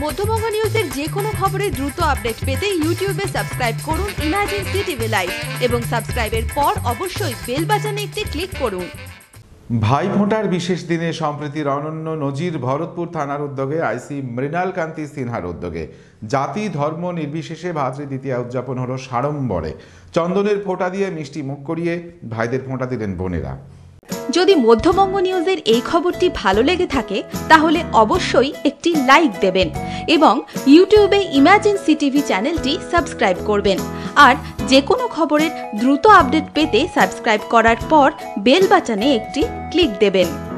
মধ্যবঙ্গ নিউজের যে কোনো খবরের দ্রুত আপডেট পেতে ইউটিউবে সাবস্ক্রাইব করুন ইমার্জেন্সি টিভি লাইভ এবং সাবস্ক্রাইবের পর অবশ্যই বেল বাটনে একটি ক্লিক করুন। ভাইফোঁটার বিশেষ দিনে সম্প্রীতির অনন্য নজির ভরতপুর থানার উদ্যোগে আইসি মৃণাল কান্তি সিনহার উদ্যোগে জাতি ধর্ম নির্বিশেষে ভাতৃদ্বিতীয়া উদযাপন হলো সাড়ম্বরে। চন্দনের ফোঁটা দিয়ে মিষ্টি মুখ করিয়ে ভাইদের ফোঁটা দিলেন বোনেরা। যদি মধ্যবঙ্গ নিউজের এই খবরটি ভালো লেগে থাকে তাহলে অবশ্যই একটি লাইক দেবেন এবং ইউটিউবে ইমার্জেন্সি টিভি চ্যানেলটি সাবস্ক্রাইব করবেন। আর যে কোনো খবরের দ্রুত আপডেট পেতে সাবস্ক্রাইব করার পর বেল বাটনে একটি ক্লিক দেবেন।